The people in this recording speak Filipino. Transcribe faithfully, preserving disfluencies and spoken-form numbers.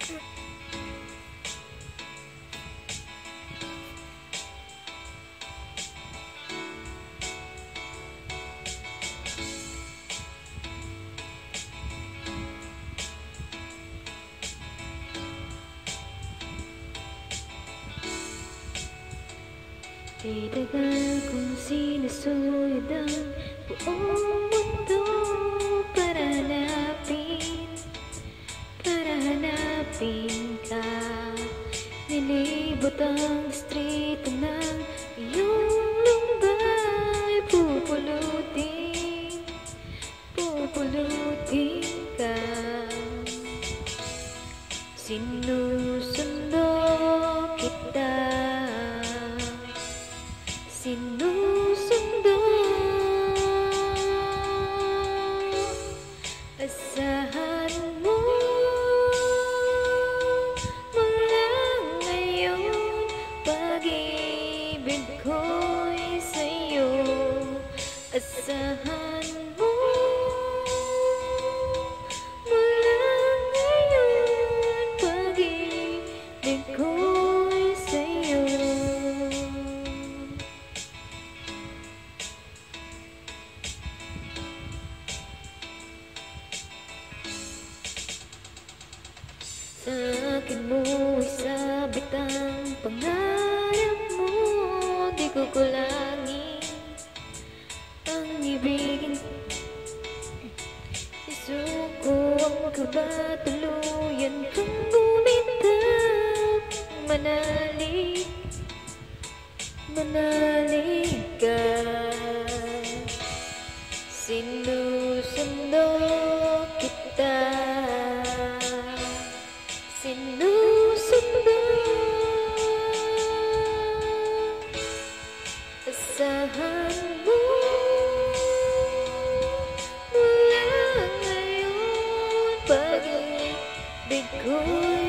Itagal kong sinusuyod ang buong mundo para hanapin, para hanapin ka. Nilibot ang distrito ng iyong lumbay. Pupulutin, pupulutin ka. Sinusundo kita, sinusundo. Asahan mo mula ngayon, pag-ibig ko'y sa'yo. Asahan mo mula ngayon, pag-ibig ko'y sa'yo. Sa akin mo isabit ang pangarap mo, di ko kulangin ang ibigin. Isuko ang kabatuluyan kang bumitaw. Manalig, manalig ka. Sinusundo kita, sinusundo. Asahan mo mula ngayon, pag-ibig ko'y